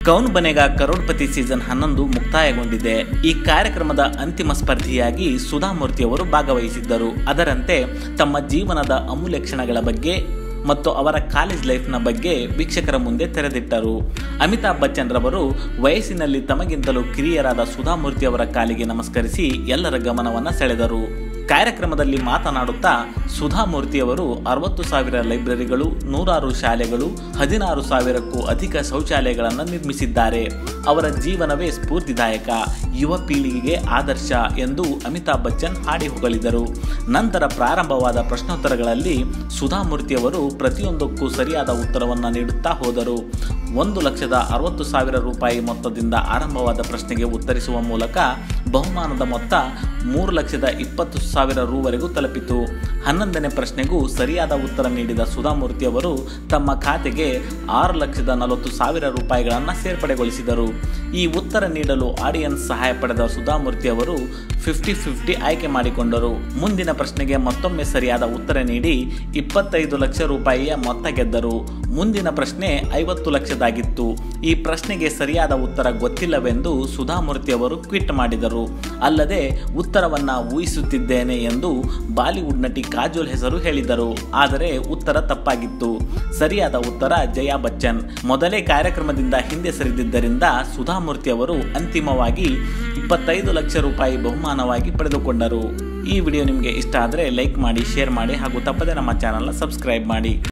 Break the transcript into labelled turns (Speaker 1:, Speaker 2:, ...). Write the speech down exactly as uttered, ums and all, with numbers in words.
Speaker 1: Kaun Banega crorepati season ಹನ್ನೊಂದು ಮುಕ್ತಾಯಗೊಂಡಿದೆ. ಈ ಕಾರ್ಯಕ್ರಮದ ಅಂತಿಮ ಸ್ಪರ್ಧಿಯಾಗಿ ಸುಧಾಮೂರ್ತಿ ಅವರು ಭಾಗವಹಿಸಿದ್ದರು. ಅದರಂತೆ ತಮ್ಮ ಜೀವನದ ಅಮೂಲ್ಯ ಕ್ಷಣಗಳ ಬಗ್ಗೆ ಮತ್ತು ಅವರ ಕಾಲೇಜ್ ಲೈಫ್ನ ಬಗ್ಗೆ ವೀಕ್ಷಕರ ಮುಂದೆ ತೆರೆದಿಟ್ಟರು. ಅಮಿತಾಬ್ ಬಚ್ಚನ್ ರವರು ವಯಸ್ಸಿನಲ್ಲಿ ತಮಗಿಂತಲೂ ಕಿರಿಯರಾದ ಸುಧಾಮೂರ್ತಿ ಅವರ ಕಾಲಿಗೆ ನಮಸ್ಕರಿಸಿ ಎಲ್ಲರ ಗಮನವನ್ನು ಸೆಳೆದರು. ಕಾರ್ಯಕ್ರಮದಲ್ಲಿ ಮಾತನಾಡುತ್ತಾ ಸುಧಾಮೂರ್ತಿ ಅವರು ಅರವತ್ತು ಸಾವಿರ ಲೈಬ್ರರಿಗಳು, ನೂರಾರು ಶಾಲೆಗಳು, ಹದಿನಾರು ಸಾವಿರಕ್ಕೂ ಅಧಿಕ ಶೌಚಾಲಯಗಳನ್ನು ನಿರ್ಮಿಸಿದ್ದಾರೆ. ಅವರ ಜೀವನವೇ ಸ್ಫೂರ್ತಿದಾಯಕ, ಯುವ ಪೀಳಿಗೆಗೆ ಆದರ್ಶ ಎಂದು ಅಮಿತಾಬ್ ಬಚ್ಚನ್ ಹಾಡಿ ಹೊಗಳಿದರು. ನಂತರ ಪ್ರಾರಂಭವಾದ ಪ್ರಶ್ನೋತ್ತರಗಳಲ್ಲಿ ಸುಧಾಮೂರ್ತಿ ಅವರು ಪ್ರತಿಯೊಂದಕ್ಕೂ ಸರಿಯಾದ ಉತ್ತರವನ್ನು ನೀಡುತ್ತಾ ಹೋದರು. ಒಂದು ಲಕ್ಷದ ಅರವತ್ತು ಸಾವಿರ ರೂಪಾಯಿ ಮೊತ್ತದಿಂದ ಆರಂಭವಾದ ಪ್ರಶ್ನೆಗೆ ಉತ್ತರಿಸುವ ಮೂಲಕ ಬಹುಮಾನದ ಮೊತ್ತ ಮೂರು ಲಕ್ಷದ ಇಪ್ಪತ್ತು ಸಾವಿರ ರೂವರೆಗೂ ತಲುಪಿತು. ಹನ್ನೊಂದನೇ ಪ್ರಶ್ನೆಗೂ ಸರಿಯಾದ ಉತ್ತರ ನೀಡಿದ ಸುಧಾಮೂರ್ತಿ ಅವರು ತಮ್ಮ ಖಾತೆಗೆ ಆರು ಲಕ್ಷದ ನಲವತ್ತು ಸಾವಿರ ರೂಪಾಯಿಗಳನ್ನು ಸೇರ್ಪಡೆಗೊಳಿಸಿದರು. ಈ ಉತ್ತರ ನೀಡಲು ಆಡಿಯನ್ಸ್ ಸಹಾಯ ಪಡೆದ ಸುಧಾಮೂರ್ತಿ ಅವರು ಫಿಫ್ಟಿ ಫಿಫ್ಟಿ ಆಯ್ಕೆ ಮಾಡಿಕೊಂಡರು. ಮುಂದಿನ ಪ್ರಶ್ನೆಗೆ ಮತ್ತೊಮ್ಮೆ ಸರಿಯಾದ ಉತ್ತರ ನೀಡಿ ಇಪ್ಪತ್ತೈದು ಲಕ್ಷ ರೂಪಾಯಿಯ ಮೊತ್ತ ಗೆದ್ದರು. ಮುಂದಿನ ಪ್ರಶ್ನೆ ಐವತ್ತು ಲಕ್ಷದಾಗಿತ್ತು. ಈ ಪ್ರಶ್ನೆಗೆ ಸರಿಯಾದ ಉತ್ತರ ಗೊತ್ತಿಲ್ಲವೆಂದು ಸುಧಾಮೂರ್ತಿ ಅವರು ಟ್ವೀಟ್ ಮಾಡಿದರು. ಅಲ್ಲದೆ ಉತ್ತರವನ್ನ ಊಹಿಸುತ್ತಿದ್ದೇನೆ ಎಂದು ಬಾಲಿವುಡ್ ನಟಿ ಕಾಜೋಲ್ ಹೆಸರು ಹೇಳಿದರು. ಆದರೆ ಉತ್ತರ ತಪ್ಪಾಗಿತ್ತು. ಸರಿಯಾದ ಉತ್ತರ ಜಯಾ ಬಚ್ಚನ್. ಮೊದಲೇ ಕಾರ್ಯಕ್ರಮದಿಂದ ಹಿಂದೆ ಸರಿದಿದ್ದರಿಂದ ಸುಧಾಮೂರ್ತಿ ಅವರು ಅಂತಿಮವಾಗಿ ಇಪ್ಪತ್ತೈದು ಲಕ್ಷ ರೂಪಾಯಿ ಬಹುಮಾನವಾಗಿ ಪಡೆದುಕೊಂಡರು. ಈ ವಿಡಿಯೋ ನಿಮಗೆ ಇಷ್ಟ ಆದರೆ ಲೈಕ್ ಮಾಡಿ, ಶೇರ್ ಮಾಡಿ ಹಾಗೂ ತಪ್ಪದೆ ನಮ್ಮ ಚಾನಲ್ನ ಸಬ್ಸ್ಕ್ರೈಬ್ ಮಾಡಿ.